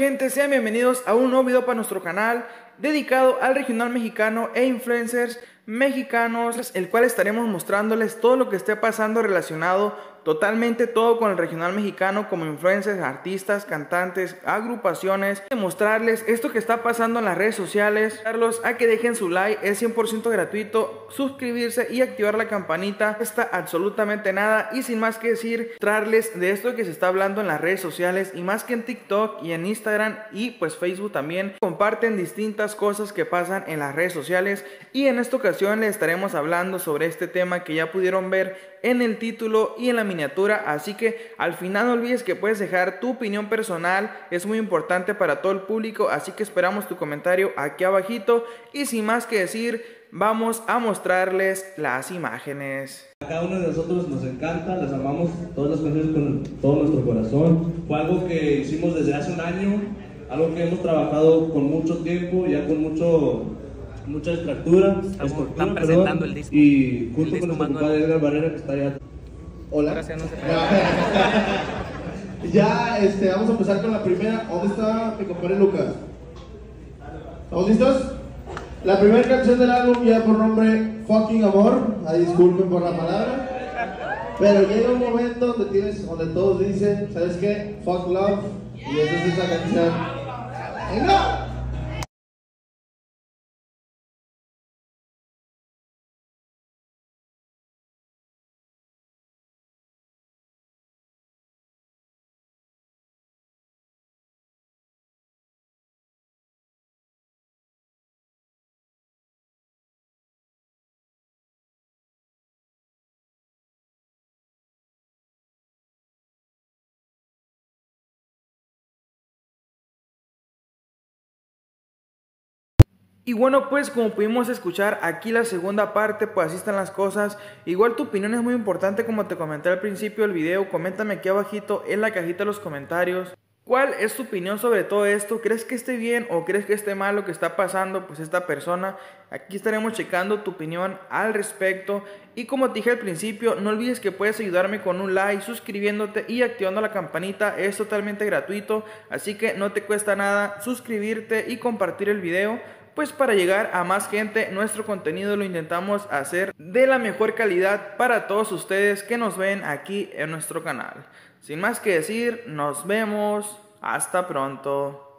gente? Sean bienvenidos a un nuevo video para nuestro canal dedicado al regional mexicano e influencers mexicanos, el cual estaremos mostrándoles todo lo que esté pasando relacionado totalmente todo con el regional mexicano, como influencers, artistas, cantantes, agrupaciones, mostrarles esto que está pasando en las redes sociales, darlos a que dejen su like, es 100% gratuito, suscribirse y activar la campanita, no está absolutamente nada. Y sin más que decir, traerles de esto que se está hablando en las redes sociales, y más que en TikTok y en Instagram y pues Facebook también comparten distintas cosas que pasan en las redes sociales. Y en esta ocasión les estaremos hablando sobre este tema que ya pudieron ver en el título y en la miniatura, así que al final no olvides que puedes dejar tu opinión personal, es muy importante para todo el público, así que esperamos tu comentario aquí abajito. Y sin más que decir, vamos a mostrarles las imágenes. A cada uno de nosotros nos encanta, las amamos, todas las canciones con todo nuestro corazón. Fue algo que hicimos desde hace un año, algo que hemos trabajado con mucho tiempo, ya con mucha estructura. Están presentando el disco. Y junto con nuestro compadre Edgar Barrera, que está allá. Hola. Gracias, no sé. Ya, vamos a empezar con la primera. ¿Dónde está mi compadre Lucas? ¿Estamos listos? La primera canción del álbum lleva por nombre Fucking Amor. Ay, disculpen por la palabra, pero llega un momento donde todos dicen, ¿sabes qué? Fuck love. Y esa es esa canción. ¡Venga! Y bueno, pues como pudimos escuchar aquí la segunda parte, pues así están las cosas. Igual tu opinión es muy importante, como te comenté al principio del video. Coméntame aquí abajito en la cajita de los comentarios ¿cuál es tu opinión sobre todo esto? ¿Crees que esté bien o crees que esté mal lo que está pasando pues esta persona? Aquí estaremos checando tu opinión al respecto. Y como te dije al principio, no olvides que puedes ayudarme con un like, suscribiéndote y activando la campanita. Es totalmente gratuito, así que no te cuesta nada suscribirte y compartir el video, pues para llegar a más gente. Nuestro contenido lo intentamos hacer de la mejor calidad para todos ustedes que nos ven aquí en nuestro canal. Sin más que decir, nos vemos, hasta pronto.